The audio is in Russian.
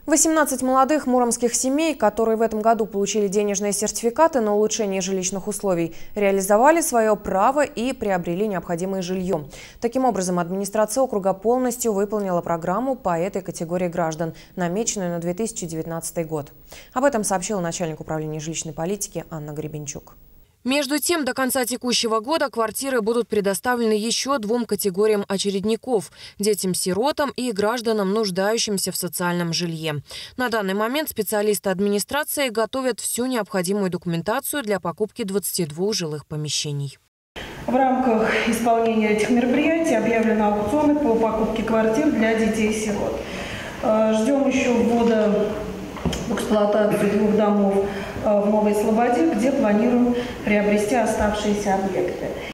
18 молодых муромских семей, которые в этом году получили денежные сертификаты на улучшение жилищных условий, реализовали свое право и приобрели необходимое жилье. Таким образом, администрация округа полностью выполнила программу по этой категории граждан, намеченную на 2019 год. Об этом сообщила начальник управления жилищной политики Анна Гребенчук. Между тем, до конца текущего года квартиры будут предоставлены еще двум категориям очередников – детям-сиротам и гражданам, нуждающимся в социальном жилье. На данный момент специалисты администрации готовят всю необходимую документацию для покупки 22 жилых помещений. В рамках исполнения этих мероприятий объявлены аукционы по покупке квартир для детей-сирот. Ждем еще ввода в эксплуатацию 2 домов в Новой Слободе, где планируем приобрести оставшиеся объекты.